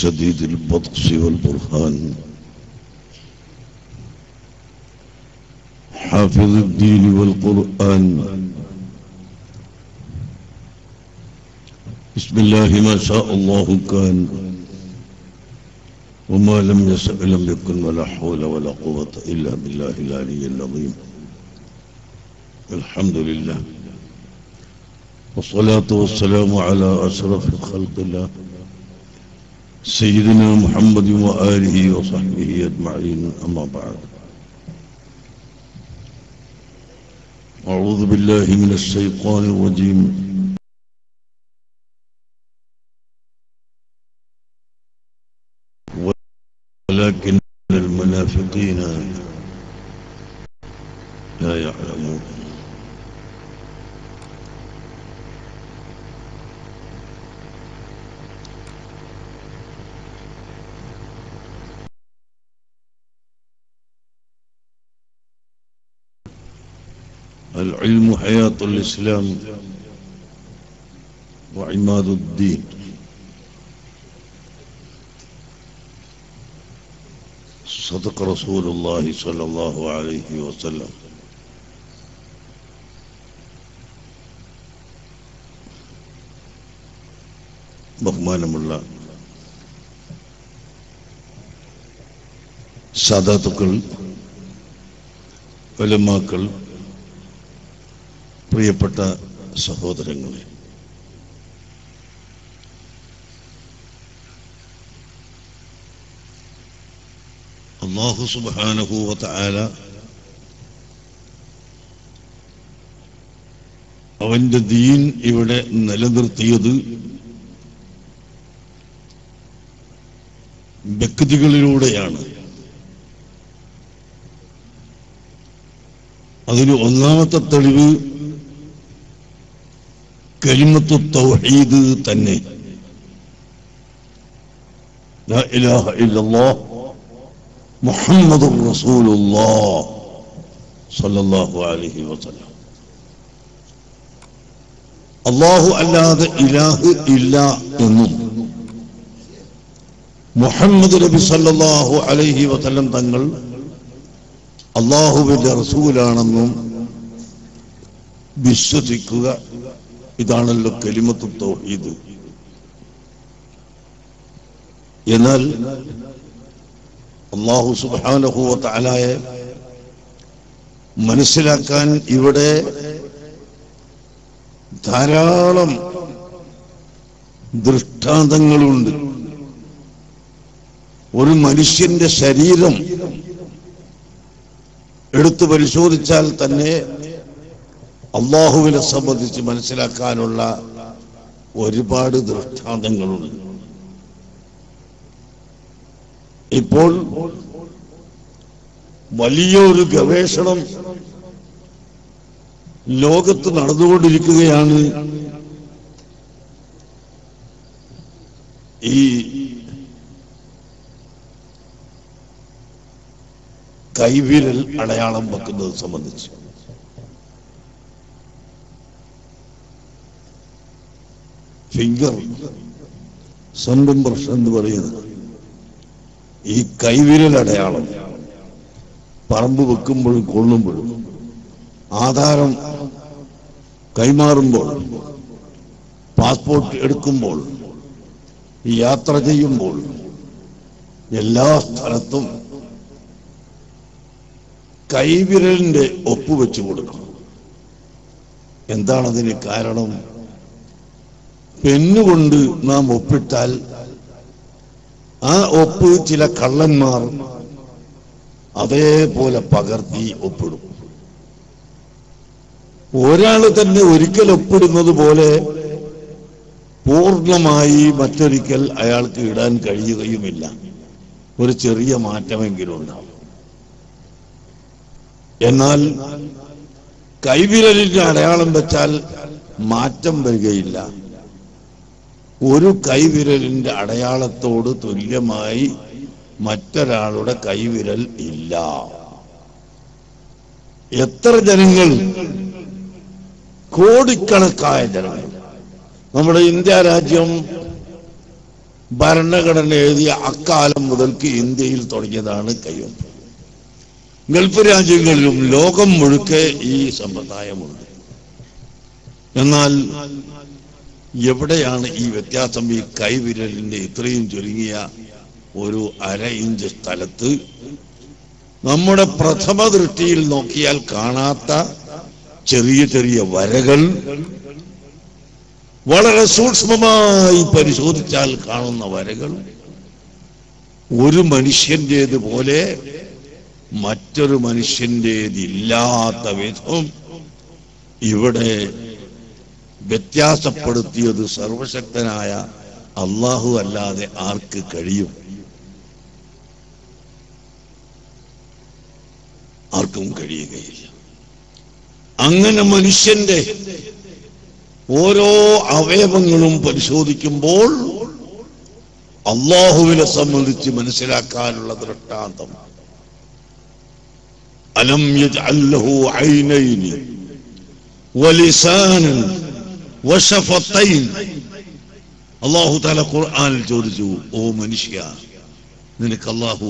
شديد البطش والبرهان حافظ الدين والقرآن بسم الله ما شاء الله كان وما لم يشأ لم يكن ولا حول ولا قوة إلا بالله العلي العظيم الحمد لله والصلاة والسلام على أشرف خلق الله سيدنا محمد وآله وصحبه أجمعين أما بعد أعوذ بالله من الشيطان الرجيم ولكن المنافقين لا يعلمون العلم حياة الإسلام وعماد الدين صدق رسول الله صلى الله عليه وسلم ബഹുമാനമുള്ള സാദാത്തുക്കൾ, ഉലമാക്കൾ, പ്രിയപ്പെട്ട സഹോദരങ്ങളെ, അല്ലാഹു സുബ്ഹാനഹു വ തആല അവന്റെ ദീൻ ഇവിടെ നിലനിർത്തിയത് വ്യക്തികളിലൂടെയാണ്. അതിന് ഒന്നാമത്തെ തെളിവ് കലിമത്തു തൗഹീദ് തന്നെ. ലാ ഇലാഹ ഇല്ലല്ലാഹ് മുഹമ്മദുർ റസൂലുള്ളാഹ് സ്വല്ലല്ലാഹു അലൈഹി വസല്ലം. അല്ലാഹു അല്ലാതെ ഇലാഹ് ഇല്ല എന്നും മുഹമ്മദ് നബി സല്ലല്ലാഹു അലൈഹി വസല്ലം തങ്ങൾ അല്ലാഹുവിന്റെ റസൂലാണെന്നും വിശ്വസിക്കുക, ഇതാണല്ലോ കലിമത്തു തൗഹീദ്. എന്നാൽ അല്ലാഹു സുബ്ഹാനഹു വ തആലയെ മനസ്സിലാക്കാൻ ഇവിടെ ധാരാളം ദൃഷ്ടാന്തങ്ങളുണ്ട്. ഒരു മനുഷ്യന്റെ ശരീരം എടുത്തു പരിശോധിച്ചാൽ തന്നെ അല്ലാഹുവിനെ സംബന്ധിച്ച് മനസ്സിലാക്കാനുള്ള ഒരുപാട് ദൃഷ്ടാന്തങ്ങളുണ്ട്. ഇപ്പോൾ വലിയൊരു ഗവേഷണം ലോകത്ത് നടന്നുകൊണ്ടിരിക്കുകയാണ്. ഈ കൈവിരൽ അടയാളം വെക്കുന്നത് സംബന്ധിച്ച് ഫിംഗർ സെൻട്രംബ്രഷ് എന്ന് പറയുന്നത് ഈ കൈവിരൽ അടയാളം പറമ്പ് വെക്കുമ്പോഴും കൊള്ളുമ്പോഴും, ആധാരം കൈമാറുമ്പോൾ, പാസ്പോർട്ട് എടുക്കുമ്പോൾ, യാത്ര ചെയ്യുമ്പോൾ, എല്ലാ സ്ഥലത്തും കൈവിരലിന്റെ ഒപ്പുവെച്ചു കൊടുക്കണം. എന്താണതിന് കാരണം? പെന്നുകൊണ്ട് നാം ഒപ്പിട്ടാൽ ആ ഒപ്പ് ചില കള്ളന്മാർ അതേപോലെ പകർത്തി ഒപ്പിടും. ഒരാൾ തന്നെ ഒരിക്കൽ ഒപ്പിടുന്നത് പോലെ പൂർണ്ണമായി മറ്റൊരിക്കൽ അയാൾക്ക് ഇടാൻ കഴിയുകയുമില്ല. ഒരു ചെറിയ മാറ്റമെങ്കിലും ഉണ്ടാവും. എന്നാൽ കൈവിരലിന്റെ അടയാളം വെച്ചാൽ മാറ്റം വരികയില്ല. ഒരു കൈവിരലിന്റെ അടയാളത്തോട് തുല്യമായി മറ്റൊരാളുടെ കൈവിരൽ ഇല്ല. എത്ര ജനങ്ങൾ, കോടിക്കണക്കായ ജനങ്ങൾ. നമ്മുടെ ഇന്ത്യ രാജ്യം ഭരണഘടന എഴുതിയ അക്കാലം മുതൽക്ക് ഇന്ത്യയിൽ തുടങ്ങിയതാണ് കയ്യൊപ്പ്. ഗൾഫ് രാജ്യങ്ങളിലും ലോകം മുഴുക്കെ ഈ സമ്പ്രദായമുണ്ട്. എന്നാൽ എവിടെയാണ് ഈ വ്യത്യാസം? ഈ കൈവിരലിന്റെ ഇത്രയും ചുരുങ്ങിയ ഒരു അര ഇഞ്ച് സ്ഥലത്ത് നമ്മുടെ പ്രഥമ ദൃഷ്ടിയിൽ നോക്കിയാൽ കാണാത്ത ചെറിയ ചെറിയ വരകൾ വളരെ സൂക്ഷ്മമായി പരിശോധിച്ചാൽ കാണുന്ന വരകൾ ഒരു മനുഷ്യന്റേതുപോലെ മറ്റൊരു മനുഷ്യന്റേതില്ലാത്ത വിധം ഇവിടെ വ്യത്യാസപ്പെടുത്തിയത് സർവശക്തനായ അല്ലാഹു അല്ലാതെ ആർക്ക് കഴിയും? ആർക്കും കഴിയുകയില്ല. അങ്ങനെ മനുഷ്യന്റെ ഓരോ അവയവങ്ങളും പരിശോധിക്കുമ്പോൾ അല്ലാഹുവിനെ സംബന്ധിച്ച് മനസ്സിലാക്കാനുള്ള ദൃഷ്ടാന്തം അലം യജ്അൽ ലഹു ഐനൈനി വലിസാനൻ വശഫത്തൈൻ. അല്ലാഹു തആല ഖുർആനിൽ ചോദിച്ചു, ഓ മനുഷ്യ, നിനക്ക് അല്ലാഹു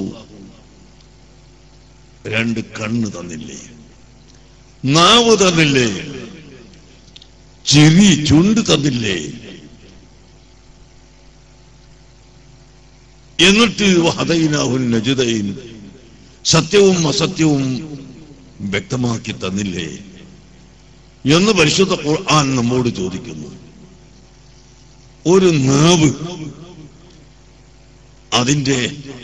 രണ്ട് കണ്ണ് തന്നില്ലേ? നാവ് തന്നില്ലേ? ചിരി ചുണ്ട് തന്നില്ലേ? എന്നിട്ട് വഹദൈനാഹുൻ നജ്ദൈൻ, സത്യവും അസത്യവും വ്യക്തമാക്കി തന്നില്ലേ എന്ന് പരിശുദ്ധ ഖുർആൻ നമ്മോട് ചോദിക്കുന്നു. ഒരു നാവ്, അതിന്റെ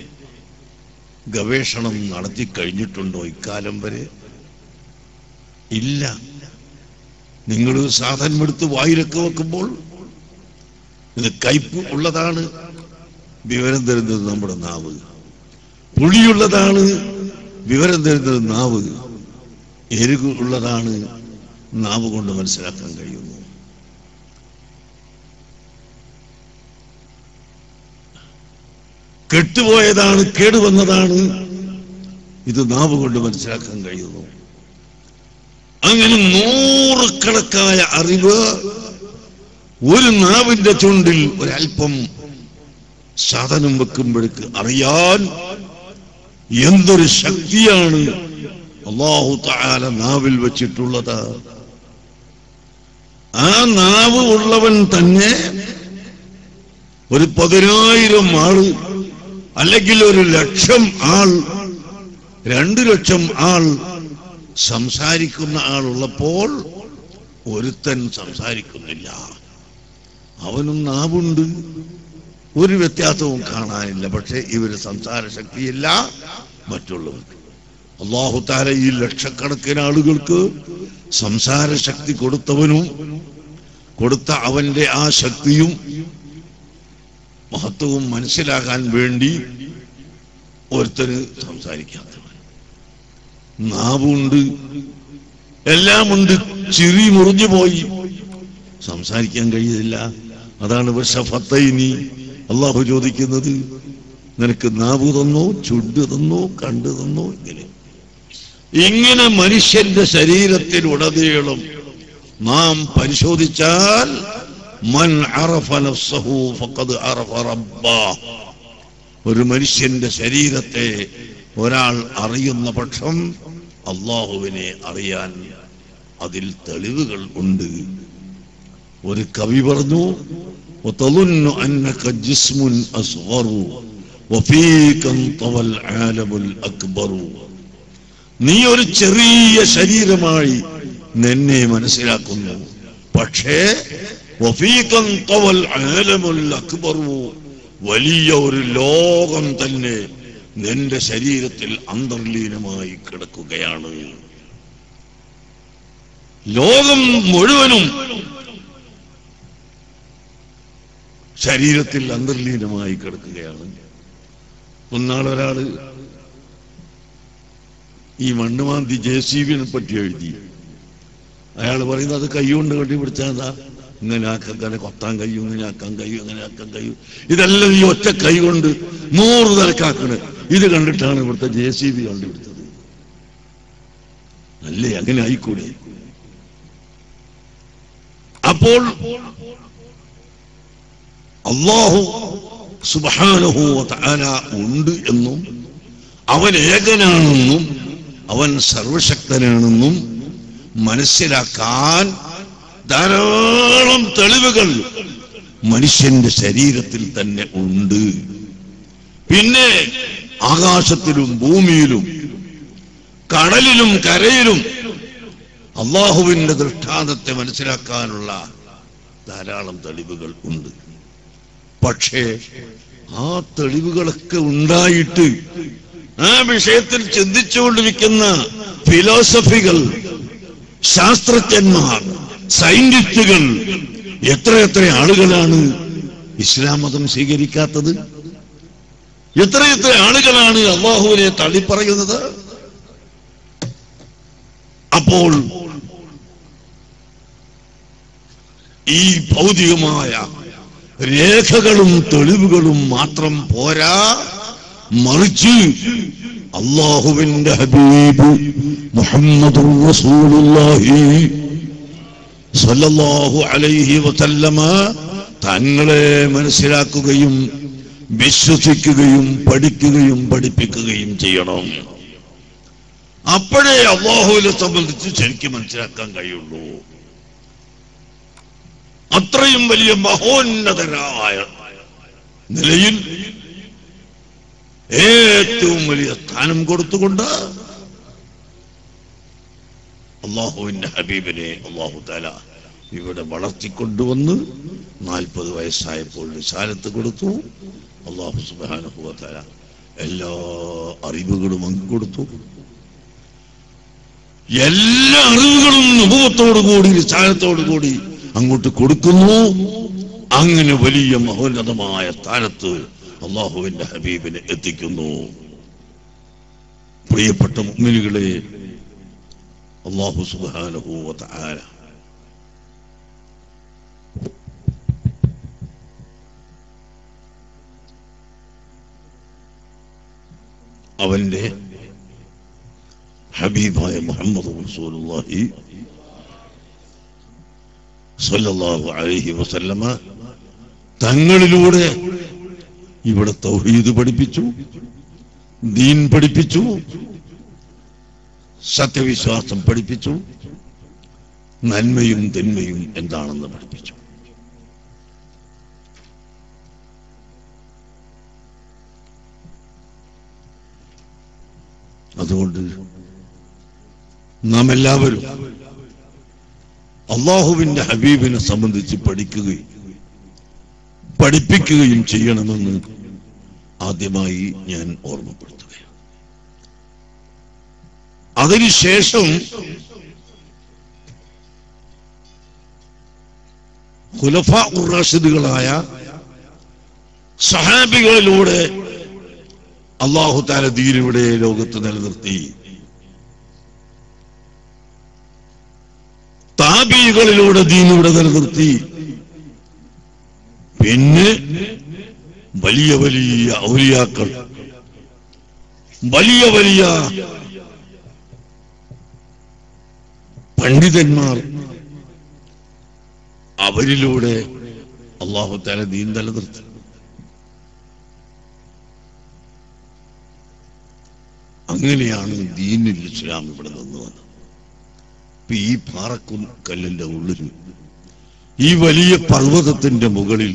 ഗവേഷണം നടത്തി കഴിഞ്ഞിട്ടുണ്ടോ ഇക്കാലം വരെ? ഇല്ല. നിങ്ങൾ സാധനം എടുത്ത് വായിലൊക്കെ വെക്കുമ്പോൾ ഇത് കയ്പ് ഉള്ളതാണ്, വിവരം തരുന്നത് നമ്മുടെ നാവ്. പുളിയുള്ളതാണ്, വിവരം തരുന്നത് നാവ്. എരിവ് ഉള്ളതാണ്, നാവ് കൊണ്ട് മനസ്സിലാക്കാൻ കഴിയുന്നു. കെട്ടുപോയതാണ്, കേടുവന്നതാണ്, ഇത് നാവ് കൊണ്ട് മനസ്സിലാക്കാൻ കഴിയുന്നു. അങ്ങനെ നൂറുകണക്കായ അറിവ് ഒരു നാവിന്റെ ചുണ്ടിൽ ഒരൽപ്പം സാധനം വെക്കുമ്പോഴേക്ക് അറിയാൻ എന്തൊരു ശക്തിയാണ് അല്ലാഹു തആല നാവിൽ വെച്ചിട്ടുള്ളത്. ആ നാവ് ഉള്ളവൻ തന്നെ ഒരു 10,000 ആള്, അല്ലെങ്കിൽ 1,00,000 ആൾ, 2,00,000 ആൾ സംസാരിക്കുന്ന ആളുള്ളപ്പോൾ ഒരുത്തൻ സംസാരിക്കുന്നില്ല. അവനും നാവുണ്ട്, ഒരു വ്യത്യാസവും കാണാനില്ല. പക്ഷെ ഇവര് സംസാര ശക്തിയില്ല മറ്റുള്ളവർക്ക്. അല്ലാഹു തആല ഈ ലക്ഷക്കണക്കിന് ആളുകൾക്ക് സംസാര ശക്തി കൊടുത്തവനും കൊടുത്ത അവന്റെ ആ ശക്തിയും മഹത്വവും മനസ്സിലാകാൻ വേണ്ടി ഒരുത്തന് സംസാരിക്കാത്തവൻ. നാവുണ്ട്, എല്ലാമുണ്ട്, ചിരി മുറിഞ്ഞു പോയി, സംസാരിക്കാൻ കഴിയില്ല. അതാണ് വശഫത്തൈനി അല്ലാഹു ചോദിക്കുന്നത്, നിനക്ക് നാവ് തന്നോ, ചുണ്ട് തന്നോ, കണ്ടു തന്നോ? ഇങ്ങനെ മനുഷ്യന്റെ ശരീരത്തിലുടനീളം നാം പരിശോധിച്ചാൽ മൻ അറഫ നഫ്സഹു ഫഖദ് അറഫ റബ്ബഹ്. ഒരു മനുഷ്യന്റെ ശരീരത്തെ ഒരാൾ അറിയുന്ന പക്ഷം അല്ലാഹുവിനെ അറിയാൻ അതിൽ തെളിവുകൾ ഉണ്ട്. ഒരു കവി പറഞ്ഞു, വതളുന്നു അന്നക ജിസ്മുൻ അസ്ഗറു വഫീക തവൽ ആലമുൽ അക്ബറു. നീ ഒരു ചെറിയ ശരീരമായി നിന്നെ മനസ്സിലാക്കുന്നു, പക്ഷേ വഫീക തവൽ ആലമുൽ അക്ബറു, വലിയ ഒരു ലോകം തന്നെ നിന്റെ ശരീരത്തിൽ അന്തർലീനമായി കിടക്കുകയാണ്. ലോകം മുഴുവനും ശരീരത്തിൽ അന്തർലീനമായി കിടക്കുകയാണ്. ഒരാള് ഈ മണ്ണുമാന്തി JCB-നെ പറ്റി എഴുതി. അയാൾ പറയുന്നത് അത് കൈകൊണ്ട് കെട്ടിപ്പിടിച്ചാൽ ഇങ്ങനെ ആക്കാൻ തന്നെ കൊത്താൻ കഴിയും, ഇങ്ങനെ ആക്കാൻ കഴിയും, ഇങ്ങനെ ആക്കാൻ കഴിയും. ഇതെല്ലാം ഈ ഒറ്റ കൈ കൊണ്ട് 100 തലക്കാക്കണ്. ഇത് കണ്ടിട്ടാണ് ഇവിടുത്തെ JCB കണ്ടുപിടിച്ചത്. അല്ലേ? അങ്ങനെ ആയിക്കൂടെ? അപ്പോൾ അല്ലാഹു സുബ്ഹാനഹു വ തആല ഉണ്ട് എന്നും അവൻ ഏകനാണെന്നും അവൻ സർവശക്തനാണെന്നും മനസ്സിലാക്കാൻ ധാരാളം തെളിവുകൾ മനുഷ്യന്റെ ശരീരത്തിൽ തന്നെ ഉണ്ട്. പിന്നെ ആകാശത്തിലും ഭൂമിയിലും കടലിലും കരയിലും അള്ളാഹുവിന്റെ ദൃഷ്ടാന്തത്തെ മനസ്സിലാക്കാനുള്ള ധാരാളം തെളിവുകൾ ഉണ്ട്. പക്ഷേ ആ തെളിവുകളൊക്കെ ഉണ്ടായിട്ട് ആ വിഷയത്തിൽ ചിന്തിച്ചുകൊണ്ടിരിക്കുന്ന ഫിലോസഫികൾ, ശാസ്ത്രജ്ഞന്മാർ, സയന്റിസ്റ്റുകൾ എത്രയെത്ര ആളുകളാണ് ഇസ്ലാം മതം സ്വീകരിക്കാത്തത്? എത്രയെത്ര ആളുകളാണ് അള്ളാഹുവിനെ തള്ളിപ്പറയുന്നത്? അപ്പോൾ ഈ ഭൗതികമായ രേഖകളും തെളിവുകളും മാത്രം പോരാ, മറിച്ച് അല്ലാഹുവിന്റെ ഹബീബ് മുഹമ്മദുർ റസൂലുള്ളാഹി സ്വല്ലല്ലാഹു അലൈഹി വസല്ലമ തങ്ങളെ മനസ്സിലാക്കുകയും വിശ്വസിക്കുകയും പഠിക്കുകയും പഠിപ്പിക്കുകയും ചെയ്യണം. അപ്പോഴേ അല്ലാഹുവിനെ സംബന്ധിച്ച് ശരിക്കും മനസ്സിലാക്കാൻ കഴിയുള്ളൂ. അത്രയും വലിയ മഹോന്നതരായ നിലയിൽ ഏറ്റവും വലിയ സ്ഥാനം കൊടുത്തുകൊണ്ട് അള്ളാഹുവിന്റെ ഹബീബിനെ അള്ളാഹു തആല ഇവിടെ വളർത്തിക്കൊണ്ടുവന്ന് 40 വയസ്സായപ്പോൾ റിസാലത്ത് കൊടുത്തു. അള്ളാഹു സുബ്ഹാനഹു വ തആല എല്ലാ അറിവുകളും അങ്ങ് കൊടുത്തു. എല്ലാ അറിവുകളും നുബുവത്തോടുകൂടി റിസാലത്തോടുകൂടി അങ്ങോട്ട് കൊടുക്കുന്നു. അങ്ങനെ വലിയ മഹോന്നതമായ സ്ഥാനത്ത് അള്ളാഹുവിന്റെ ഹബീബിനെ എത്തിക്കുന്നു. പ്രിയപ്പെട്ട മുഅ്മിനുകളെ, അല്ലാഹു സുബ്ഹാനഹു വ തആല അവന്റെ ഹബീബായ മുഹമ്മദ് റസൂലുള്ളാഹി സ്വല്ലല്ലാഹു അലൈഹി വസല്ലമ തങ്ങളിലൂടെ ഇവിടെ തൗഹീദ് പഠിപ്പിച്ചു, ദീൻ പഠിപ്പിച്ചു, സത്യവിശ്വാസം പഠിപ്പിച്ചു, നന്മയും തിന്മയും എന്താണെന്ന് പഠിപ്പിച്ചു. അതുകൊണ്ട് നാം എല്ലാവരും അള്ളാഹുവിന്റെ ഹബീബിനെ സംബന്ധിച്ച് പഠിക്കുകയും പഠിപ്പിക്കുകയും ചെയ്യണമെന്ന് ആദ്യമായി ഞാൻ ഓർമ്മപ്പെടുത്തുകയാണ്. അതിനുശേഷം ഖുലഫാഉർ റാഷിദുകളായ സഹാബികളിലൂടെ അല്ലാഹു തആല ദീൻ ഇവിടെ ലോകത്ത് നിലനിർത്തി. താബീകളിലൂടെ ദീൻ ഇവിടെ നിലനിർത്തി. പിന്നെ വലിയ വലിയ ഔലിയാക്കൾ, വലിയ വലിയ പണ്ഡിതന്മാർ, അവരിലൂടെ അല്ലാഹു തആല ദീൻ നിലനിർത്തി. അങ്ങനെയാണ് ദീനുൽ ഇസ്ലാം ഇവിടെ നിന്ന് വന്നത്. ഈ പാറക്കല്ലിന്റെ ഉള്ളിൽ, ഈ വലിയ പർവ്വതത്തിന്റെ മുകളിൽ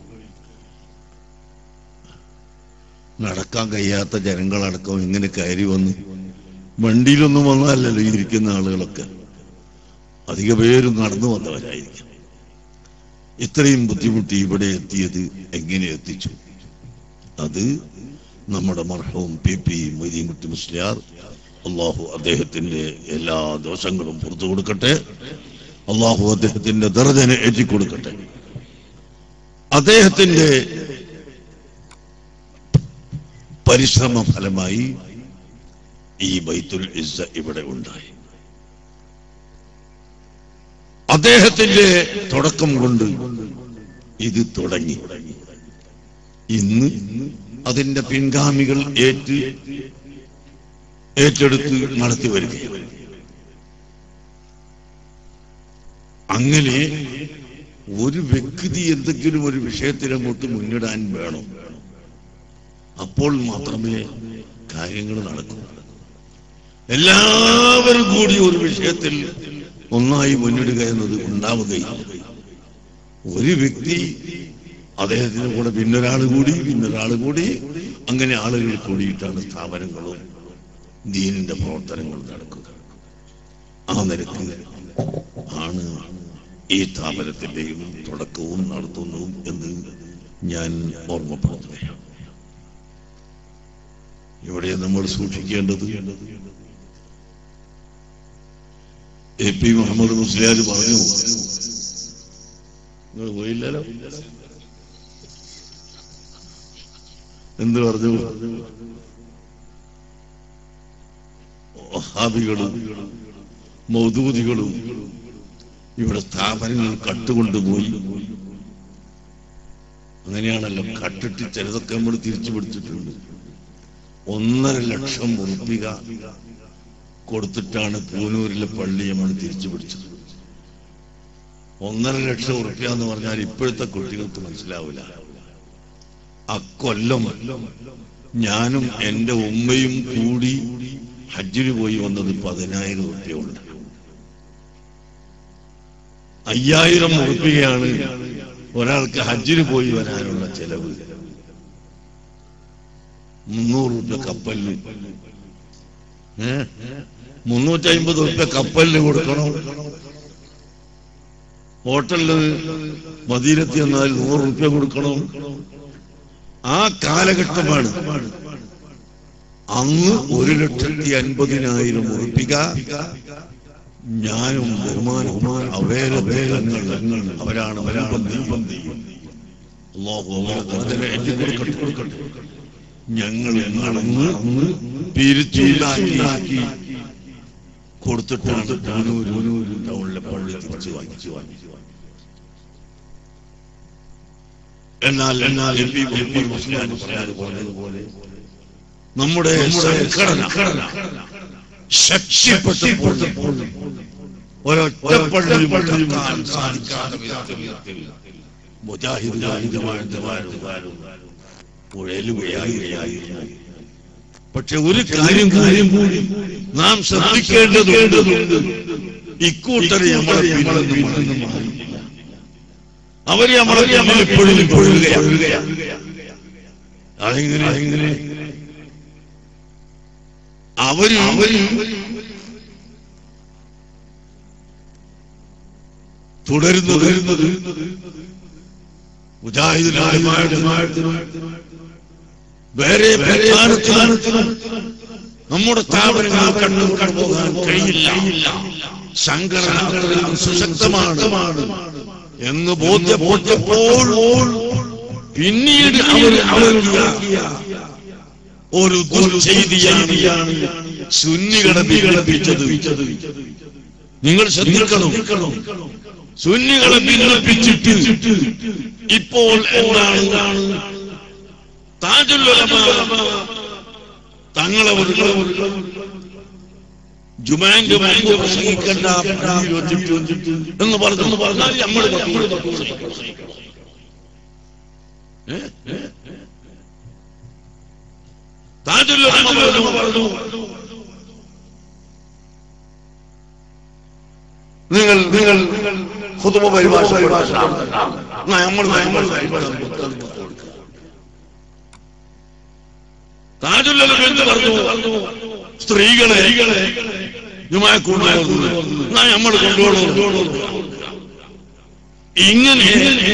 നടക്കാൻ കഴിയാത്ത ജനങ്ങളടക്കം ഇങ്ങനെ കയറി വന്ന്, വണ്ടിയിലൊന്നും വന്നതല്ലല്ലോ ഇരിക്കുന്ന ആളുകളൊക്കെ, അധിക പേരും നടന്നു വന്നവരായിരിക്കും. ഇത്രയും ബുദ്ധിമുട്ടി ഇവിടെ എത്തിയത് എങ്ങനെ എത്തിച്ചു? അത് നമ്മുടെ മർഹൂം PP മൊയ്തീൻകുട്ടി മുസ്ലിയാർ, അള്ളാഹു അദ്ദേഹത്തിന്റെ എല്ലാ ദോഷങ്ങളും പുറത്തു കൊടുക്കട്ടെ, അള്ളാഹു അദ്ദേഹത്തിന്റെ ദർജനെ ഏറ്റിക്കൊടുക്കട്ടെ. അദ്ദേഹത്തിന്റെ പരിശ്രമ ഫലമായി ഈ ബൈത്തുൽ ഇസ്സ ഇവിടെ ഉണ്ടായി. അദ്ദേഹത്തിന്റെ തുടക്കം കൊണ്ട് ഇത് തുടങ്ങി. ഇന്ന് അതിന്റെ പിൻഗാമികൾ ഏറ്റെടുത്ത് നടത്തി വരികയാണ്. അങ്ങനെ ഒരു വ്യക്തി എന്തെങ്കിലും ഒരു വിഷയത്തിൽ അങ്ങോട്ട് മുന്നിടാൻ വേണം. അപ്പോൾ മാത്രമേ കാര്യങ്ങൾ നടക്കൂ. എല്ലാവരും കൂടി ഒരു വിഷയത്തിൽ ഒന്നായി മുന്നിടുക എന്നത് ഉണ്ടാവുകയില്ല. ഒരു വ്യക്തി അദ്ദേഹത്തിന് കൂടെ പിന്നൊരാൾ കൂടി അങ്ങനെ ആളുകൾ കൂടിയിട്ടാണ് സ്ഥാപനങ്ങളും ദീനിന്റെ പ്രവർത്തനങ്ങളും നടക്കുക. ആ നിരക്ക് ആണ് ഈ സ്ഥാപനത്തിന്റെയും തുടക്കവും നടത്തുന്നതും എന്ന് ഞാൻ ഓർമ്മപ്പെടുത്തുകയാണ്. ഇവിടെ നമ്മൾ സൂക്ഷിക്കേണ്ടത് എ പി മുഹമ്മദ് മുസ്ലിയാർ പറഞ്ഞു, നിങ്ങൾ പോയില്ലല്ലോ, എന്ത് പറഞ്ഞു? വഹാബികളും മൗദൂദികളും ഇവിടെ സ്ഥാപനങ്ങൾ കട്ടുകൊണ്ടുപോയി. അങ്ങനെയാണല്ലോ, കട്ടിട്ട് ചിലതൊക്കെ നമ്മൾ തിരിച്ചു പിടിച്ചിട്ടുണ്ട്. 1.5 ലക്ഷം ഉറുപ്പിക കൊടുത്തിട്ടാണ് പൂനൂരിലെ പള്ളി നമ്മൾ തിരിച്ചു പിടിച്ചത്. 1.5 ലക്ഷം ഉറുപ്പിക എന്ന് പറഞ്ഞാൽ ഇപ്പോഴത്തെ കുട്ടികൾക്ക് മനസ്സിലാവില്ല. അക്കൊല്ലം ഞാനും എന്റെ ഉമ്മയും കൂടി ഹജ്ജിന് പോയി വന്നത് 10,000 ഉറുപ്പിക ഉണ്ട്. 5,000 ഉറുപ്പികയാണ് ഒരാൾക്ക് ഹജ്ജിന് പോയി വരാനുള്ള ചെലവ്. 300 ഉറുപ്പിക കപ്പലിന്, 350 ഉറുപ്പിക കപ്പലിന് കൊടുക്കണം. ഹോട്ടലില് മദീനത്ത് എന്നാൽ 100 ഉറുപ്പിക കൊടുക്കണം. ആ കാലഘട്ടമാണ്. അന്ന് 1,50,000 ഉറുപ്പിക ഞാനും ബഹുമാനവും അവരാണ് ഞങ്ങൾ നടന്ന് പിരിച്ചുണ്ടാക്കി കൊടുത്തിട്ടാണ് ടൗണിലെ പള്ളി തിരിച്ചു വാങ്ങിച്ചു. എന്നാൽ പറഞ്ഞതുപോലെ നമ്മുടെ സംഘടന ശക്തിപ്പെട്ടപ്പോൾ ഒരൊറ്റപ്പള്ളി സാധിക്കാത്ത വിധത്തിൽ ഉഴലുകയായിരുന്നു. പക്ഷെ ഒരു കാര്യം കൂടി നാം ശ്രദ്ധിക്കേണ്ടതുണ്ട്. ഇക്കൂട്ടരെ അവര് നമ്മളെ എപ്പോഴും അതെങ്ങനെ അവര് തുടരുന്നത് വേറെ നമ്മുടെ സ്ഥാപനങ്ങൾ കണ്ടുപോകാൻ കഴിയില്ല. സംഘടന സുശക്തമാണ് എന്ന് ബോധ്യപ്പെട്ടപ്പോൾ പിന്നീട് അവർ ഒരു ദുർചെയ്തിയാണ് സുന്നികളെ വിഘടിപ്പിച്ചത്. നിങ്ങൾ ശ്രദ്ധിക്കണം. സുന്നികളെ ഭിന്നിപ്പിച്ചിട്ട് ഇപ്പോൾ എന്താണ് താജുൽ ഉലമ തങ്ങളെ ജുമാന്റെ പ്രസംഗിക്കേണ്ട എന്ന് പറഞ്ഞാൽ നമ്മൾ താജുൽ ഉലമ പറഞ്ഞു നിങ്ങൾ ഖുതുബ പരിഭാഷ താജുൽ ഉലമ എന്ന് പറഞ്ഞു സ്ത്രീകളെ നമ്മൾ കൊണ്ടുപോകണം. ഇങ്ങനെ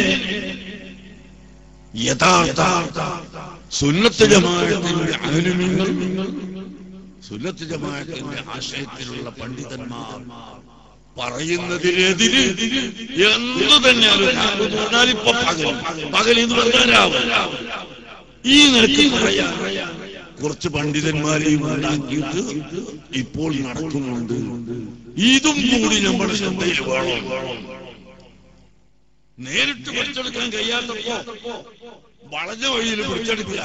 യഥാർത്ഥ സുന്നത്ത് ജമാഅത്തിന്റെ ആലിമീങ്ങൾ, സുന്നത്ത് ജമാഅത്തിന്റെ ആശയത്തിലുള്ള പണ്ഡിതന്മാർ പറയുന്നതിനെതിര് എന്തു തന്നെയാണ് ഇപ്പൊ പകലെന്ന് പറഞ്ഞാലാവും ഈ നിലയ്ക്ക് പറയാൻ കുറച്ച് പണ്ഡിതന്മാരെയും ഉണ്ടാക്കിയിട്ട് ഇപ്പോൾ നടക്കുന്നുണ്ട്. ഇതും കൂടി നമ്മുടെ ശ്രദ്ധയിൽ വേണം. നേരിട്ട് പിടിച്ചെടുക്കാൻ കഴിയാത്തപ്പോ വളഞ്ഞ വഴിയിൽ പിടിച്ചെടുക്കുക.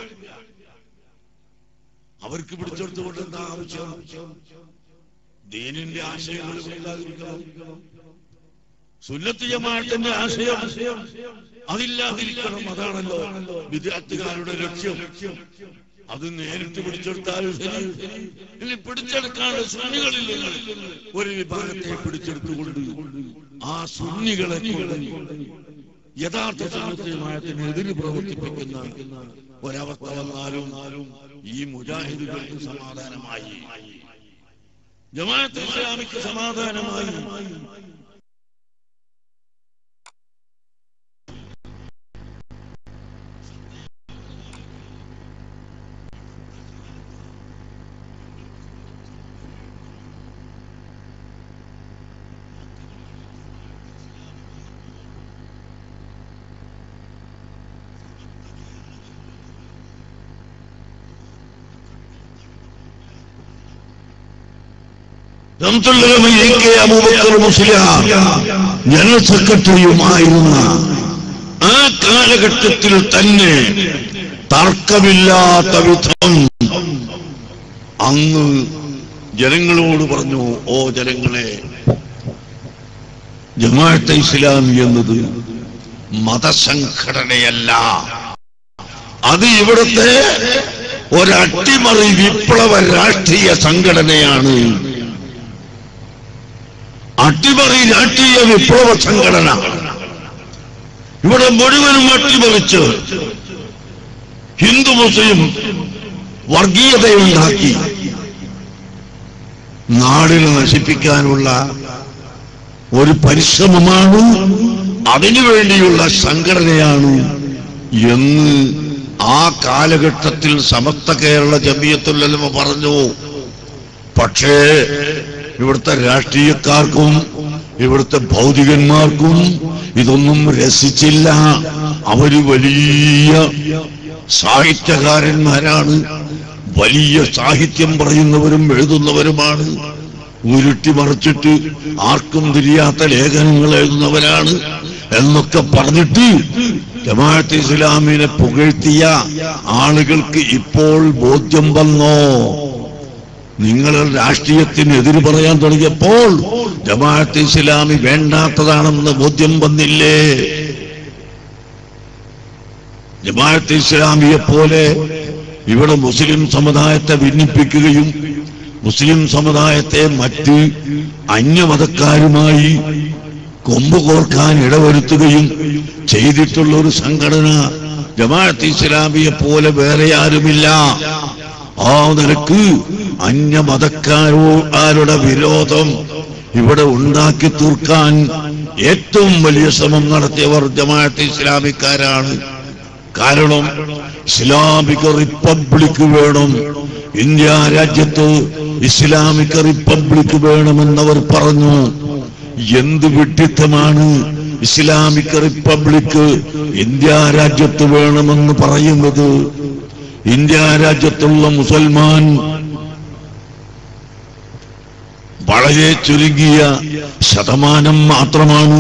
അവർക്ക് പിടിച്ചെടുത്തുകൊണ്ട് എന്താ ആവശ്യം? ദീനിന്റെ ആശയങ്ങൾ ഉണ്ടായിരിക്കണം, സുന്നത്ത് ജമാഅത്തിന്റെ ആശയം അതില്ലാതിരിക്കണം. അതാണല്ലോ വിദ്യാർത്ഥികളുടെ ലക്ഷ്യം. അത് നേരിട്ട് പിടിച്ചെടുത്താലും ശരി, ഇനി പിടിച്ചെടുക്കാണ്ട് സുന്നികളിൽ ഒരു വിഭാഗത്തെ പിടിച്ചെടുത്തുകൊണ്ട് ആ സുന്നികളെ കൊണ്ട് യഥാർത്ഥ സുന്നത്ത് ജമാഅത്തിന് എതിര് പ്രവർത്തിപ്പിക്കുന്ന ഒരവസ്ഥ വന്നാലും ഈ മുജാഹിദുകൾക്ക് സമാധാനമായി, ജമാഅത്ത് ഇസ്ലാമിക്ക് സമാധാനമായി. അബൂബക്കർ മുസ്ലിയാർ ജനറൽ സെക്രട്ടറിയുമായിരുന്ന ആ കാലഘട്ടത്തിൽ തന്നെ തർക്കമില്ലാത്ത വിധം അന്ന് ജനങ്ങളോട് പറഞ്ഞു, ഓ ജനങ്ങളെ, ജമാഅത്തെ ഇസ്ലാമി എന്നത് മതസംഘടനയല്ല, അത് ഇവിടുത്തെ ഒരട്ടിമറി വിപ്ലവ രാഷ്ട്രീയ സംഘടനയാണ്. അട്ടിമറി രാഷ്ട്രീയ വിപ്ലവ സംഘടന ഇവിടെ മുഴുവനും അട്ടിമറിച്ച് ഹിന്ദു മുസ്ലിം വർഗീയതയുണ്ടാക്കി നാടിനെ നശിപ്പിക്കാനുള്ള ഒരു പരിശ്രമമാണ്, അതിനുവേണ്ടിയുള്ള സംഘടനയാണ് എന്ന് ആ കാലഘട്ടത്തിൽ സമസ്ത കേരള ജമിയത്തുൽ ഉലമ പറഞ്ഞു. പക്ഷേ ഇവിടുത്തെ രാഷ്ട്രീയക്കാർക്കും ഇവിടുത്തെ ഭൗതികന്മാർക്കും ഇതൊന്നും രസിച്ചില്ല. അവര് വലിയ സാഹിത്യകാരന്മാരാണ്, വലിയ സാഹിത്യം പറയുന്നവരും എഴുതുന്നവരുമാണ്, ഉരുട്ടിമറിച്ചിട്ട് ആർക്കും തിരിയാത്ത ലേഖനങ്ങൾ എഴുതുന്നവരാണ് എന്നൊക്കെ പറഞ്ഞിട്ട് ജമാഅത്തെ ഇസ്ലാമിനെ പുകഴ്ത്തിയ ആളുകൾക്ക് ഇപ്പോൾ ബോധ്യം വന്നോ? നിങ്ങൾ രാഷ്ട്രീയത്തിന് എതിര് പറയാൻ തുടങ്ങിയപ്പോൾ ജമാഅത്തെ ഇസ്ലാമി വേണ്ടാത്തതാണെന്ന് ബോധ്യം വന്നില്ലേ? ജമാഅത്തെ ഇസ്ലാമിയെ പോലെ ഇവിടെ മുസ്ലിം സമുദായത്തെ ഭിന്നിപ്പിക്കുകയും മുസ്ലിം സമുദായത്തെ മറ്റ് അന്യമതക്കാരുമായി കൊമ്പ് കോർക്കാൻ ഇടവരുത്തുകയും ചെയ്തിട്ടുള്ള ഒരു സംഘടന ജമാഅത്തെ ഇസ്ലാമിയെ പോലെ വേറെ ആരുമില്ല. ആ നിലക്ക് അന്യമതക്കാരുടെ വിരോധം ഇവിടെ ഉണ്ടാക്കി തീർക്കാൻ ഏറ്റവും വലിയ ശ്രമം നടത്തിയവർ ജമാഅത്തെ ഇസ്ലാമിക്കാരാണ്. കാരണം ഇസ്ലാമിക റിപ്പബ്ലിക് വേണം, ഇന്ത്യ രാജ്യത്ത് ഇസ്ലാമിക റിപ്പബ്ലിക് വേണമെന്നവർ പറഞ്ഞു. എന്ത് വിഡ്ഢിത്തമാണ് ഇസ്ലാമിക റിപ്പബ്ലിക് ഇന്ത്യ രാജ്യത്ത് വേണമെന്ന് പറയുന്നത്? ഇന്ത്യ രാജ്യത്തുള്ള മുസൽമാൻ വളരെ ചുരുങ്ങിയ ശതമാനം മാത്രമാണ്.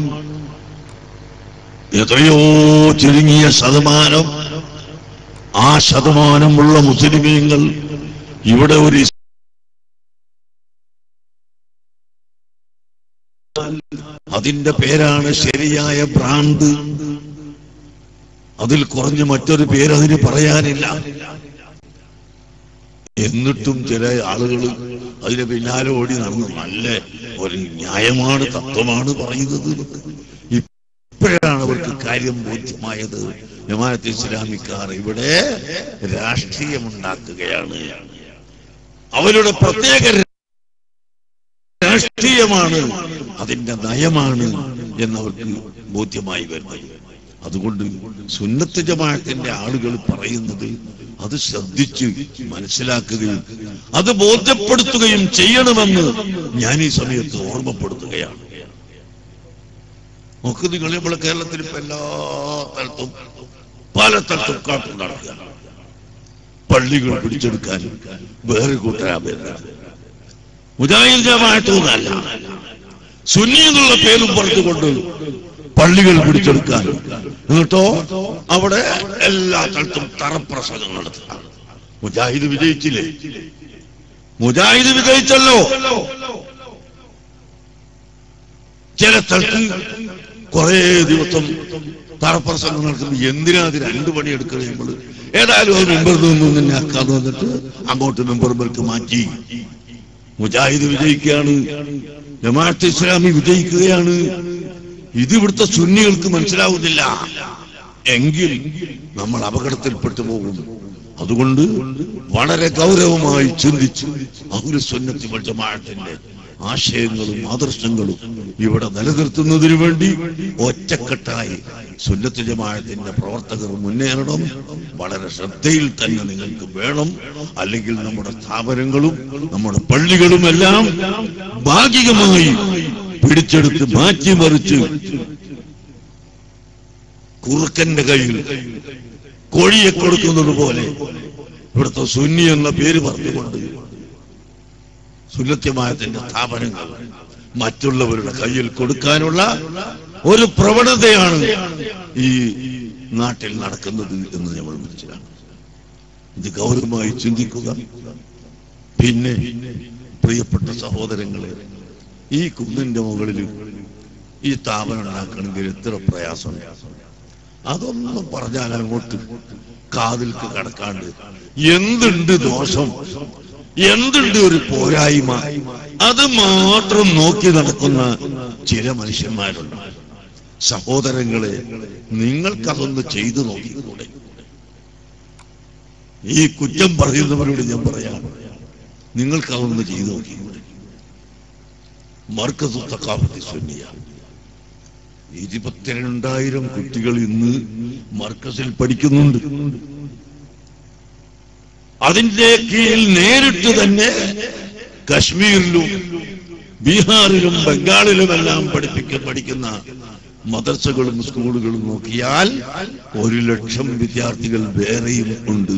എത്രയോ ചുരുങ്ങിയ ശതമാനം. ആ ശതമാനമുള്ള മുസ്ലിമീങ്ങൾ ഇവിടെ ഒരു അതിന്റെ പേരാണ് ശരിയായ ഭ്രാന്ത്. അതിൽ കുറഞ്ഞ് മറ്റൊരു പേര് അതിന് പറയാനില്ല. എന്നിട്ടും ചില ആളുകൾ അതിന് പിന്നാലെ ഓടി നടന്നു നല്ല ഒരു ന്യായമാണ്, തത്വമാണ് പറയുന്നത്. ഇപ്പോഴാണ് അവർക്ക് കാര്യം ബോധ്യമായത്. ജമാഅത്തെ ഇസ്ലാമിക്കാർ ഇവിടെ രാഷ്ട്രീയമുണ്ടാക്കുകയാണ്, അവരുടെ പ്രത്യേക രാഷ്ട്രീയമാണ്, അതിന്റെ നയമാണ് എന്നവർക്ക് ബോധ്യമായി വരുന്നത്. അതുകൊണ്ട് സുന്നത്ത് ജമാഅത്തിന്റെ ആളുകൾ പറയുന്നത് അത് ശ്രദ്ധിച്ച് മനസ്സിലാക്കുകയും അത് ബോധ്യപ്പെടുത്തുകയും ചെയ്യണമെന്ന് ഞാൻ ഈ സമയത്ത് ഓർമ്മപ്പെടുത്തുകയാണ്. നോക്ക് നിങ്ങൾ, നമ്മളെ കേരളത്തിൽ ഇപ്പൊ എല്ലാ സ്ഥലത്തും പല സ്ഥലത്തും കാട്ടു നടക്കുക. പള്ളികൾ പിടിച്ചെടുക്കാനും വേറെ കൂട്ടരാ വരുന്നത് മുജാഹിദ് ജമാഅത്തൊന്നല്ല, സുന്നി എന്നുള്ള പേരും പറഞ്ഞുകൊണ്ട് പള്ളികൾ പിടിച്ചെടുക്കാൻ, എന്നിട്ടോ അവിടെ എല്ലാ സ്ഥലത്തും തറപ്രസംഗം നടത്തുക. മുജാഹിദ് വിജയിച്ചില്ലേ? മുജാഹിദ് വിജയിച്ചല്ലോ. ചില സ്ഥലത്ത് കുറെ ദിവസം തറപ്രസംഗം നടത്തുമ്പോൾ എന്തിനാ അത് 2 പണി എടുക്കുന്നത്? നമ്മൾ ഏതായാലും അത് മെമ്പറിൽ നിന്നും തന്നെ ആക്കാതെ വന്നിട്ട് അങ്ങോട്ട് മെമ്പർമാർക്ക് മാറ്റി. മുജാഹിദ് വിജയിക്കുകയാണ്, ജമാഅത്തെ ഇസ്ലാമി വിജയിക്കുകയാണ്. ഇത് ഇവിടുത്തെ സുന്നികൾക്ക് മനസ്സിലാവുന്നില്ല എങ്കിൽ നമ്മൾ അപകടത്തിൽപ്പെട്ടു പോകും. അതുകൊണ്ട് വളരെ ഗൗരവമായി ചിന്തിച്ച് അഹ്ലു സുന്നത്തി വൽ ജമാഅത്തിന്റെ ആശയങ്ങളും ആദർശങ്ങളും ഇവിടെ നിലനിർത്തുന്നതിനു വേണ്ടി ഒറ്റക്കെട്ടായി സുന്നത്ത് ജമാഅത്തിന്റെ പ്രവർത്തകർ മുന്നേറണം. വളരെ ശ്രദ്ധയിൽ തന്നെ നിങ്ങൾക്ക് വേണം. അല്ലെങ്കിൽ നമ്മുടെ സ്ഥാപനങ്ങളും നമ്മുടെ പള്ളികളും എല്ലാം ഭാഗികമായി പിടിച്ചെടുത്ത് മാറ്റിമറിച്ച് കുറുക്കന്റെ കയ്യിൽ കോഴിയെ കൊടുക്കുന്നത് പോലെ ഇവിടുത്തെ സുന്നി എന്ന പേര് പറഞ്ഞുകൊണ്ട് സുന്നത്ത് ജമാഅത്തിന്റെ സ്ഥാപനങ്ങൾ മറ്റുള്ളവരുടെ കയ്യിൽ കൊടുക്കാനുള്ള ഒരു പ്രവണതയാണ് ഈ നാട്ടിൽ നടക്കുന്നത് എന്ന് നമ്മൾ മനസ്സിലാക്കണം. ഇത് ഗൗരവമായി ചിന്തിക്കുക. പിന്നെ പ്രിയപ്പെട്ട സഹോദരങ്ങളെ, ഈ കുന്നിന്റെ മുകളിൽ ഈ സ്ഥാപനം ഉണ്ടാക്കണമെങ്കിൽ എത്ര പ്രയാസം. അതൊന്നും പറഞ്ഞാൽ അങ്ങോട്ട് കാതിൽക്ക് കടക്കാണ്ട് എന്തുണ്ട് ദോഷം, എന്തുണ്ട് ഒരു പോരായ്മ, അത് മാത്രം നോക്കി നടക്കുന്ന ചില മനുഷ്യന്മാരുണ്ട്. സഹോദരങ്ങളെ, നിങ്ങൾക്കതൊന്ന് ചെയ്തു നോക്കിക്കൂടെ? ഈ കുറ്റം പറയുന്നവരോട് ഞാൻ പറയാം, നിങ്ങൾക്കതൊന്ന് ചെയ്തു നോക്കിക്കൂടെ? മർക്കസു തഖാഫത്തി സുന്നിയ 22,000 കുട്ടികൾ ഇന്ന് മർക്കസിൽ പഠിക്കുന്നുണ്ട്. അതിന്റെ കീഴിൽ നേരിട്ട് തന്നെ കശ്മീരിലും ബീഹാറിലും ബംഗാളിലുമെല്ലാം പഠിക്കുന്ന മദ്രസകളും സ്കൂളുകളും നോക്കിയാൽ 1,00,000 വിദ്യാർത്ഥികൾ വേറെയും ഉണ്ട്.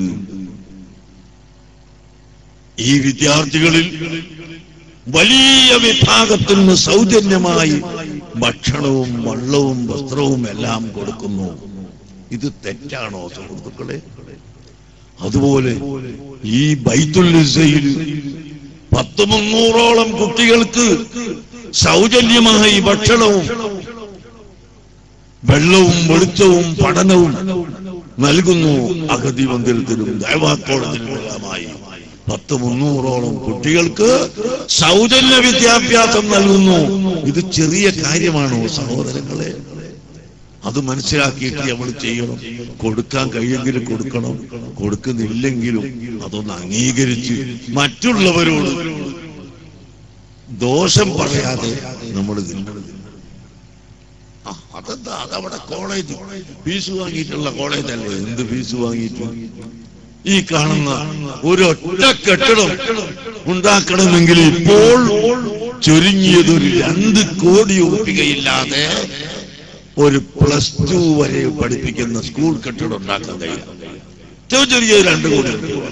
ഈ വിദ്യാർത്ഥികളിൽ വലിയ വിഭാഗത്തിന് സൗജന്യമായി ഭക്ഷണവും വെള്ളവും വസ്ത്രവും എല്ലാം കൊടുക്കുന്നു. ഇത് തെറ്റാണോ സുഹൃത്തുക്കളെ? അതുപോലെ ഈ ബൈത്തുൽ ഇസ്സയിൽ 300ഓളം കുട്ടികൾക്ക് സൗജന്യമായി ഭക്ഷണവും വെള്ളവും വെളിച്ചവും പഠനവും നൽകുന്നു. അഗതി മന്ദിരത്തിലും ദൈവാക്കോളത്തിലുമെല്ലാമായി 300ഓളം കുട്ടികൾക്ക് സൗജന്യ വിദ്യാഭ്യാസം നൽകുന്നു. ഇത് ചെറിയ കാര്യമാണോ സഹോദരങ്ങളെ? അത് മനസ്സിലാക്കിയിട്ട് നമ്മൾ ചെയ്യണം. കൊടുക്കാൻ കഴിയെങ്കിലും കൊടുക്കണം, കൊടുക്കുന്നില്ലെങ്കിലും അതൊന്ന് അംഗീകരിച്ച് മറ്റുള്ളവരോട് ദോഷം പറയാതെ നമ്മൾ നിൽക്കണം. അതെന്താ, അതവിടെ കോളേജ് ഫീസ് വാങ്ങിയിട്ടുള്ള കോളേജല്ലേ? എന്ത് ഫീസ് വാങ്ങിയിട്ട്? ഈ കാണുന്ന ഒരൊറ്റ കെട്ടിടം ഉണ്ടാക്കണമെങ്കിൽ ഇപ്പോൾ ചുരുങ്ങിയത് ഒരു 2 കോടി ഉറപ്പികയില്ലാതെ ഒരു +2 വരെ പഠിപ്പിക്കുന്ന സ്കൂൾ കെട്ടിടം ഉണ്ടാക്കാൻ കഴിയും. ചെറിയ 2 കോടി ഉറപ്പിക.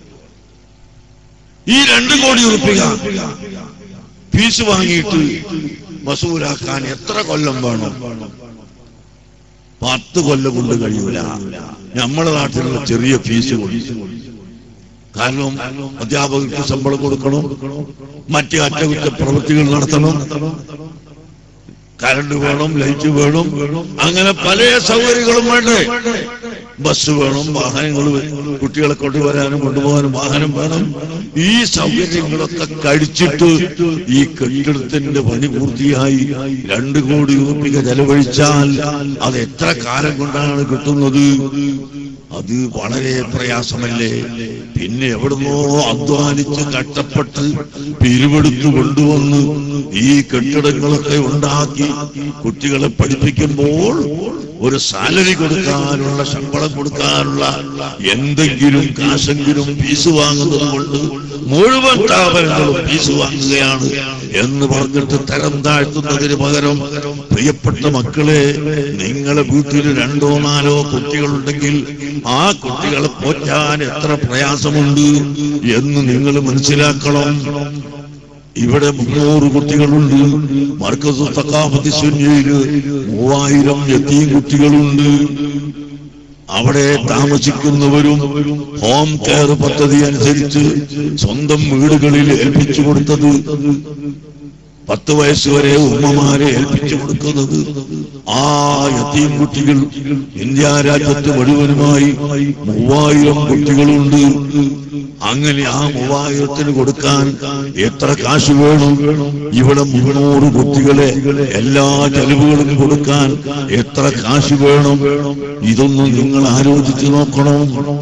ഈ 2 കോടി ഉറപ്പിക ഫീസ് വാങ്ങിയിട്ട് വസൂലാക്കാൻ എത്ര കൊല്ലം വേണം? 10 കൊല്ലം കൊണ്ട് കഴിയൂല. നമ്മുടെ നാട്ടിലുള്ള ചെറിയ ഫീസ് കൊണ്ട്. കാരണം അധ്യാപകർക്ക് ശമ്പളം കൊടുക്കണം, മറ്റ് അറ്റകുറ്റപ്രവൃത്തികൾ നടത്തണം, കറണ്ട് വേണം, ലൈറ്റ് വേണം, അങ്ങനെ പല സൗകര്യങ്ങളും വേണ്ടേ? ബസ് വേണം, വാഹനങ്ങൾ, കുട്ടികളെ കൊണ്ടുവരാനും കൊണ്ടുപോകാനും വാഹനം വേണം. ഈ സൗകര്യങ്ങളൊക്കെ കഴിച്ചിട്ട് ഈ കെട്ടിടത്തിന്റെ പണി പൂർത്തിയായി 2 കോടി രൂപ ചെലവഴിച്ചാൽ അത് എത്ര കാലം കൊണ്ടാണ് കിട്ടുന്നത്? അത് വളരെ പ്രയാസമല്ലേ? പിന്നെ എവിടുന്നോ അധ്വാനിച്ച് കഷ്ടപ്പെട്ട് പിരിവെടുത്ത് കൊണ്ടുവന്ന് ഈ കെട്ടിടങ്ങളൊക്കെ ഉണ്ടാക്കി കുട്ടികളെ പഠിപ്പിക്കുമ്പോൾ ഒരു സാലറി കൊടുക്കാനുള്ള, ശമ്പളം കൊടുക്കാനുള്ള എന്തെങ്കിലും കാശെങ്കിലും ഫീസ് വാങ്ങുന്നത് കൊണ്ട് മുഴുവൻ സ്ഥാപനങ്ങളും ഫീസ് വാങ്ങുകയാണ് എന്ന് പറഞ്ഞിട്ട് തരം താഴ്ത്തുന്നതിന് പകരം, പ്രിയപ്പെട്ട മക്കളെ, നിങ്ങളെ വീട്ടിൽ 2ഓ 4ഓ കുട്ടികളുണ്ടെങ്കിൽ ആ കുട്ടികളെ പോറ്റാൻ എത്ര പ്രയാസമുണ്ട് എന്ന് നിങ്ങൾ മനസ്സിലാക്കണം. ഇവിടെ 300 കുട്ടികളുണ്ട്. മർക്കസു തഖാഫത്തി സുന്നിയിൽ 3000 യതീം കുട്ടികളുണ്ട്. അവിടെ താമസിക്കുന്നവരും ഹോം കെയർ പദ്ധതി അനുസരിച്ച് സ്വന്തം വീടുകളിൽ ഏൽപ്പിച്ചു കൊടുത്തത് 10 വയസ്സുവരെ ഉമ്മമാരെ ഏൽപ്പിച്ചു കൊടുക്കുന്നത്. ആ യതീം കുട്ടികൾ ഇന്ത്യ രാജ്യത്ത് മുഴുവനുമായി 3000 കുട്ടികളുണ്ട്. അങ്ങനെ ആ 3000-ന് കൊടുക്കാൻ എത്ര കാശ് വേണം? ഇവിടെ 300 കുട്ടികളെ എല്ലാ ചെലവുകളും കൊടുക്കാൻ എത്ര കാശ് വേണം? ഇതൊന്നും നിങ്ങൾ ആലോചിച്ച് നോക്കണം.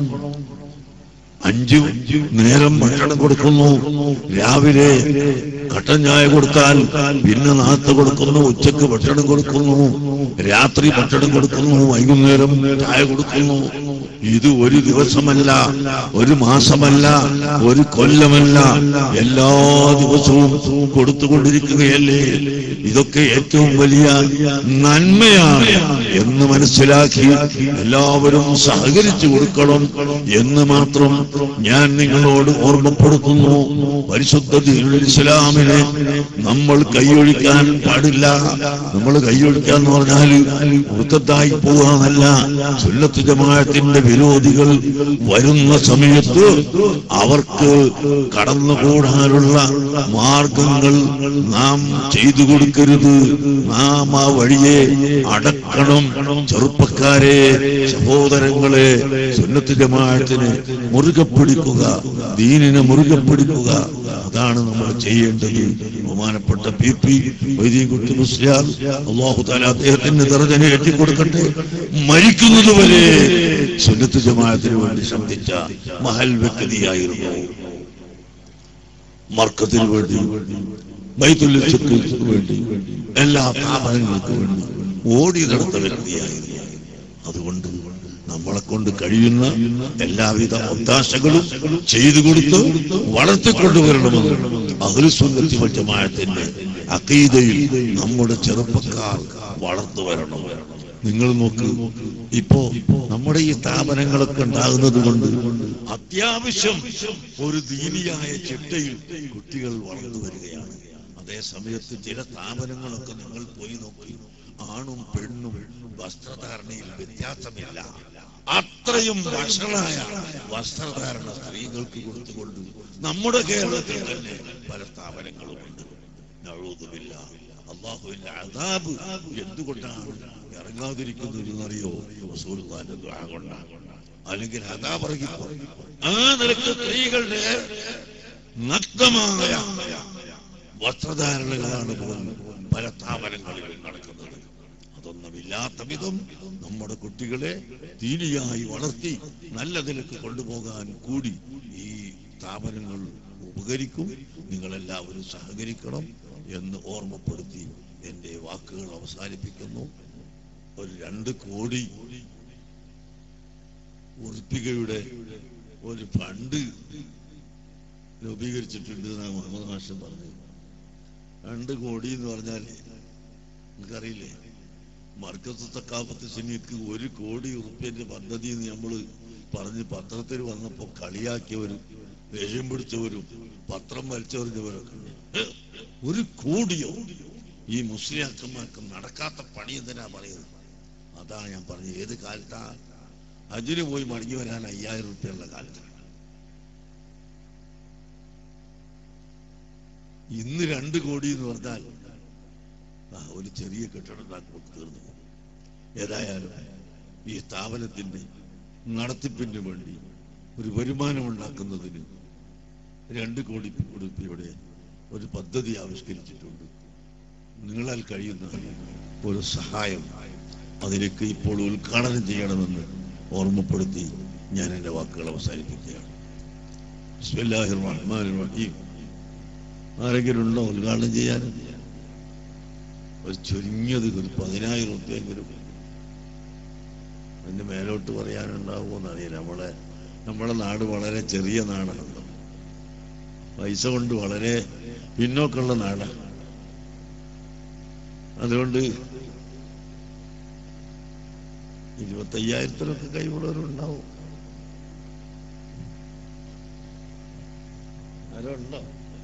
5 നേരം ഭക്ഷണം കൊടുക്കുന്നു. രാവിലെ കട്ടൻ ചായ കൊടുത്താൽ പിന്നെ നാത്ത കൊടുക്കുന്നു, ഉച്ചക്ക് ഭക്ഷണം കൊടുക്കുന്നു, രാത്രി ഭക്ഷണം കൊടുക്കുന്നു, വൈകുന്നേരം ചായ കൊടുക്കുന്നു. ഇത് ഒരു ദിവസമല്ല, ഒരു മാസമല്ല, ഒരു കൊല്ലമല്ല, എല്ലാ ദിവസവും കൊടുത്തുകൊണ്ടിരിക്കുകയല്ലേ. ഇതൊക്കെ ഏറ്റവും വലിയ നന്മയാണ് എന്ന് മനസ്സിലാക്കി എല്ലാവരും സഹകരിച്ചു കൊടുക്കണം എന്ന് മാത്രം ഞാൻ നിങ്ങളോട് ഓർമ്മപ്പെടുത്തുന്നു. പരിശുദ്ധ ദീനുൽ ഇസ്ലാമിനെ നമ്മൾ കൈയൊഴിക്കാൻ പാടില്ല. നമ്മൾ കൈയൊഴിക്കുക എന്ന് പറഞ്ഞാൽ മുർത്തദ്ദായി പോകാനല്ല. സുന്നത്ത് ജമാഅത്തിന്റെ വിരോധികൾ വരുന്ന സമയത്ത് അവർക്ക് കടന്നുകൂടാനുള്ള മാർഗങ്ങൾ നാം ചെയ്തു കൊടുക്കരുത്. നാം ആ വഴിയെ അടക്കണം. ചെറുപ്പക്കാരെ, സഹോദരങ്ങളെ, സുന്നത്ത് ജമാഅത്തിനെ മുറുകെ പിടിക്കുക, ദീനിനെ മുറുകെ പിടിക്കുക. അതാണ് നമ്മൾ ചെയ്യേണ്ടത്. ബഹുമാനപ്പെട്ട PP വൈദ്യൻകുട്ടി മുസ്ലിയാർ, അല്ലാഹു തആല അദ്ദേഹത്തിന് ദർജന ഏറ്റിക്കൊടുക്കട്ടെ, മരിക്കുന്നത് വരെ സുന്നത്ത് ജമാഅത്തിന് വേണ്ടി ശബ്ദിച്ച മഹൽ വ്യക്തിയായിരുന്നു. മർക്കത്തിന് വേണ്ടി, ബൈത്തുൽ ഇസ്തിഖ്ഫാറിന് വേണ്ടി, എല്ലാ സ്ഥാപനങ്ങൾക്കും വേണ്ടി ഓടി നടന്ന വ്യക്തിയായിരുന്നു. അതുകൊണ്ട് നമ്മളെ കൊണ്ട് കഴിയുന്ന എല്ലാവിധ ഒത്താശകളും ചെയ്തു കൊടുത്ത് വളർത്തിക്കൊണ്ടുവരണമെന്ന് അഹ്ലുസുന്നത്തി വൽ ജമാഅത്തിന്റെ അഖീദയിൽ നമ്മുടെ ചെറുപ്പക്കാർ വളർന്നു വരണം. നിങ്ങൾ നോക്ക്, ഇപ്പോ നമ്മുടെ ഈ സ്ഥാപനങ്ങളൊക്കെ ഉണ്ടാകുന്നത് കൊണ്ട് അത്യാവശ്യം ഒരു ദീനിയായ ചിട്ടയിൽ കുട്ടികൾ വളർന്നു വരികയാണ്. അതേ സമയത്ത് ചില സ്ഥാപനങ്ങളൊക്കെ നിങ്ങൾ പോയി നോക്കി, ആണും പെണ്ണും വസ്ത്രധാരണയിൽ വ്യത്യാസമില്ല. അത്രയും വഷളായ വസ്ത്രധാരണ സ്ത്രീകൾക്ക് കൊടുത്തുകൊണ്ട് നമ്മുടെ കേരളത്തിൽ തന്നെ പല സ്ഥാപനങ്ങളുമുണ്ട്. നഊദുബില്ല. അല്ലാഹുവിന്റെ അദാബ് എന്തുകൊണ്ടാണ് ഇറങ്ങാതിരിക്കുന്നത് എന്നറിയോ? റസൂലുള്ളാഹിന്റെ ദുആ കൊണ്ടാണ്. അല്ലെങ്കിൽ അദാബ് ഇറങ്ങിപ്പോ ആ നിലക്ക് സ്ത്രീകളുടെ നഗ്നമായ വസ്ത്രധാരണകളാണ് പല സ്ഥാപനങ്ങളിലും നടക്കുന്നത്. അതൊന്നുമില്ലാത്ത വിധം നമ്മുടെ കുട്ടികളെ ദീനിയായി വളർത്തി നല്ല നിലക്ക് കൊണ്ടുപോകാൻ കൂടി ഈ സ്ഥാപനങ്ങൾ ഉപകരിക്കും. നിങ്ങളെല്ലാവരും സഹകരിക്കണം എന്ന് ഓർമ്മപ്പെടുത്തി എന്റെ വാക്കുകൾ അവസാനിപ്പിക്കുന്നു. ഒരു 2 കോടി ഉറുപ്പികയുടെ ഒരു ഫണ്ട് രൂപീകരിച്ചിട്ടുണ്ട് എന്നാണ് മുഹമ്മദ് മാഷ് പറഞ്ഞത്. 2 കോടി എന്ന് പറഞ്ഞാൽ നിങ്ങൾക്കറിയില്ലേ, മർക്കസ് സഖാഫത്ത് സുന്നിക്ക് 1 കോടി ഉറുപ്പിന്റെ പദ്ധതി നമ്മൾ പറഞ്ഞ് പത്രത്തിൽ വന്നപ്പോ കളിയാക്കിയവരും ദേഷ്യം പിടിച്ചവരും പത്രം വലിച്ചെറിഞ്ഞവരൊക്കെ 1 കോടിയോ? ഈ മുസ്ലിയാക്കന്മാർക്ക് നടക്കാത്ത പണി എന്തിനാ പറയുന്നത്? അതാ ഞാൻ പറഞ്ഞത്. ഏത് കാലത്താ? ഹജ്ജിന് പോയി മടങ്ങി വരാൻ 5000 ഉറുപ്പിയുള്ള കാലത്താണ്. ഇന്ന് 2 കോടി എന്ന് പറഞ്ഞാൽ ഒരു ചെറിയ കെട്ടിടം ഉണ്ടാക്കുമ്പോൾ തീർന്നു. ഏതായാലും ഈ സ്ഥാപനത്തിന്റെ നടത്തിപ്പിന് വേണ്ടി ഒരു വരുമാനം ഉണ്ടാക്കുന്നതിന് 2 കോടി ഉറുപ്പിയുടെ ഒരു പദ്ധതി ആവിഷ്കരിച്ചിട്ടുണ്ട്. നിങ്ങളാൽ കഴിയുന്ന ഒരു സഹായം അതിലേക്ക് ഇപ്പോൾ ഉദ്ഘാടനം ചെയ്യണമെന്ന് ഓർമ്മപ്പെടുത്തി ഞാൻ എൻ്റെ വാക്കുകൾ അവസാനിപ്പിക്കുകയാണ്. ബിസ്മില്ലാഹിർ റഹ്മാനിർ റഹീം. ആരെങ്കിലും ഉണ്ടോ ഉദ്ഘാടനം ചെയ്യാൻ? ഒരു ചുരുങ്ങിയത് ഒരു 10,000 ഉറുപ്പിയെങ്കിലും അതിന് മേലോട്ട് പറയാനുണ്ടാവുമോ എന്നറിയില്ല. നമ്മളെ നാട് വളരെ ചെറിയ നാടാണ്. പൈസ കൊണ്ട് വളരെ പിന്നോക്കമുള്ള നാടാണ്. അതുകൊണ്ട് 25,000-ത്തിലൊക്കെ കൈവിടുന്നവരുണ്ടാവും. ആരോ ഉണ്ടോ?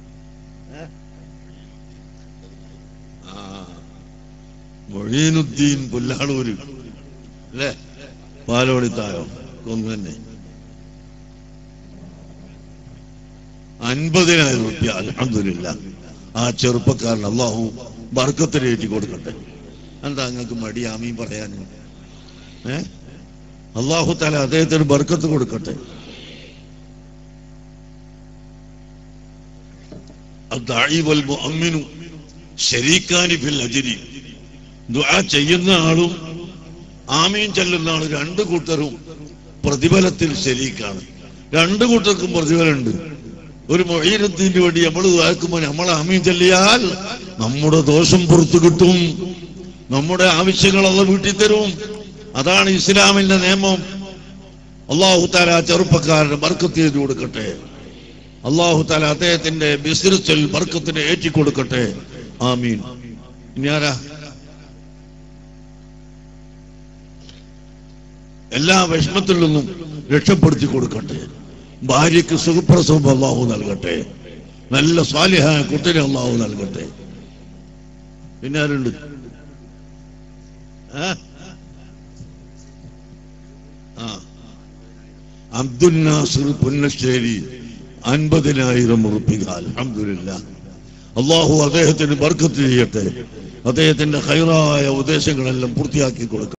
മൊഴീനുദ്ദീൻ പുല്ലാളൂര് അല്ലേ? പാലോളിത്തായോ കൊന്നെ 50,000 ഉറുപ്പിക. അൽഹംദുലില്ലാഹ് ആ ചെറുപ്പക്കാരൻ അള്ളാഹു ബർക്കത്തിലേറ്റി കൊടുക്കട്ടെ. എന്താ നിങ്ങൾക്ക് മടി ആമീൻ പറയാൻ? അള്ളാഹു തആല അദ്ദേഹത്തിന് ബർക്കത്ത് കൊടുക്കട്ടെ. അദ്ദാഇ വൽ മുഅമ്മിനു ശരീക്കാനി ഫിൽ അജ്രി. ദുആ ചെയ്യുന്ന ആളും ആമീൻ ചൊല്ലുന്ന ആളും രണ്ടു കൂട്ടരും പ്രതിഫലത്തിൽ ശരീക്കാണ്. രണ്ടു കൂട്ടർക്കും പ്രതിഫലമുണ്ട്. ഒരു മുഈനത്തിന് വേണ്ടി നമ്മൾ ദുആക്കുമ്പോൾ നമ്മൾ ആമീൻ ചൊല്ലിയാൽ നമ്മുടെ ദോഷം പുറത്തു കിട്ടും, നമ്മുടെ ആവശ്യങ്ങൾ അല്ലാഹു വീട്ടി തരും. അതാണ് ഇസ്ലാമിന്റെ നിയമം. അല്ലാഹു തആല ചെറുപ്പക്കാരന് ബർക്കത്ത് ചെയ്തു കൊടുക്കട്ടെ. അല്ലാഹു തആല അദ്ദേഹത്തിന്റെ ബിസിനസ്സിൽ ബർക്കത്തിനെ ഏറ്റിക്കൊടുക്കട്ടെ. ആമീൻ. ഇനി ആരാ? എല്ലാ വിഷമത്തിൽ നിന്നും രക്ഷപ്പെടുത്തി കൊടുക്കട്ടെ. ഭാര്യയ്ക്ക് സുഖപ്രസവം അല്ലാഹു നൽകട്ടെ. നല്ല സ്വാലിഹായ കുട്ടിനെ അല്ലാഹു നൽകട്ടെ. പിന്നെ ആരുണ്ട്? അബ്ദുൽ നാസിർ പുന്നശ്ശേരി 50,000 ഉറുപ്പിക. അൽഹംദുലില്ലാഹ്. അല്ലാഹു അദ്ദേഹത്തിന് ബർക്കത്ത് ചെയ്യട്ടെ. അദ്ദേഹത്തിന്റെ ഖൈറായ ഉദ്ദേശങ്ങളെല്ലാം പൂർത്തിയാക്കി കൊടുക്കട്ടെ.